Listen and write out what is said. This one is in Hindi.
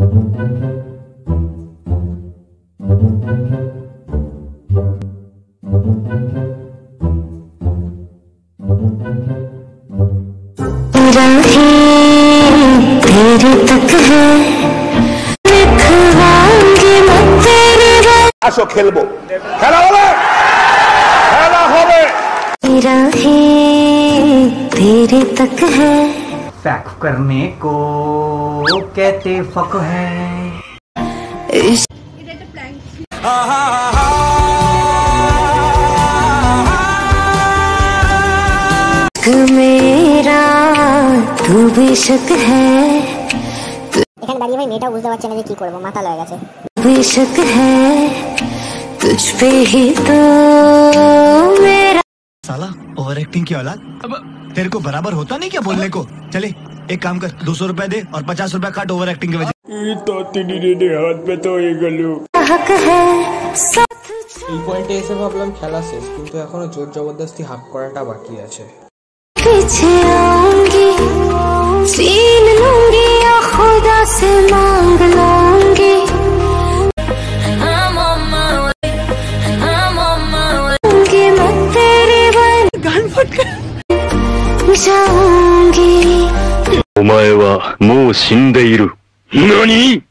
तेरे तक है আসো খেলবো খেলা হবে খেলা হবে मेरा है तेरे तक है फैक करने को कहते फक है मेरा तू बेशक है এখানে দাঁড়িয়ে ভাই মেয়েটা বুঝতে পারছে না যে কি করবো, মাথা লয়ে গেছে। बेशक है तुझ पे ही तो मेरा साला ओवर एक्टिंग की औलाद। अब तेरे को बराबर होता नहीं क्या बोलने को। चले एक काम कर 200 रुपए दे और 50 रुपए काट ओवर एक्टिंग के वजह। হাত ব্যথা হয়ে গেল हक है এই পয়েন্টে এসে ভাবলাম খেলা শেষ, কিন্তু এখনো জোর জবরদস্তি হাক করাটা বাকি আছে। पीछे आऊंगी छीन लूंगी या खुदा से मांग लूंगी मैं तेरी बन जाऊंगी お前はもう死んでいる。何？